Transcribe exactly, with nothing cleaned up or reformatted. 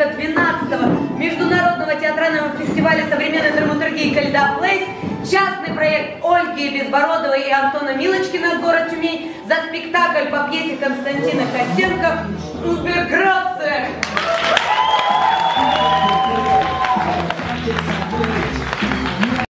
участника двенадцатого Международного театрального фестиваля современной драматургии «Кальда Плейс», частный проект Ольги Безбородовой и Антона Милочкина «Город Тюмень» за спектакль по пьесе Константина Костенко «Суперграция».